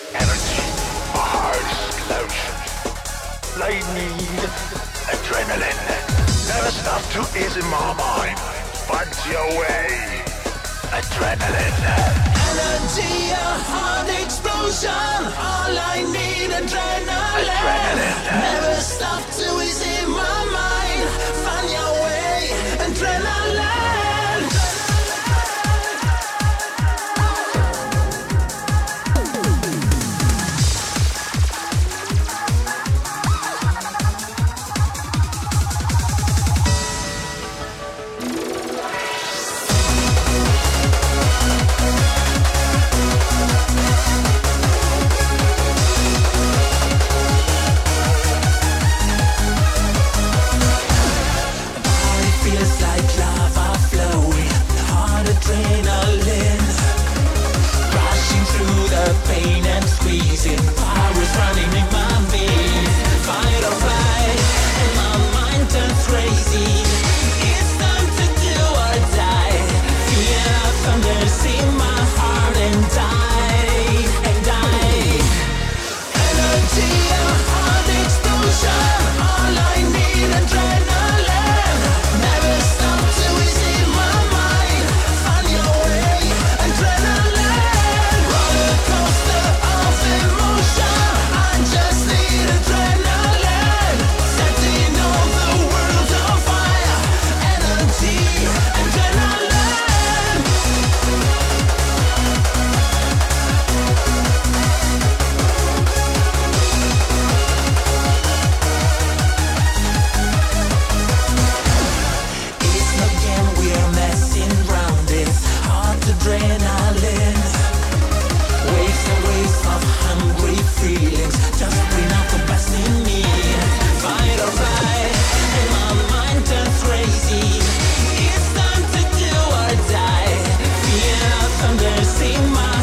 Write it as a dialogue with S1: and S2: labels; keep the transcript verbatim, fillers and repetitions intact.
S1: Energy, a hard explosion. They need adrenaline. Never stop to ease in my mind. Find your way. Adrenaline.
S2: Energy, a hard explosion. All I need, adrenaline.
S1: Adrenaline.
S2: Never stop to ease in my mind. Find your way, adrenaline. See my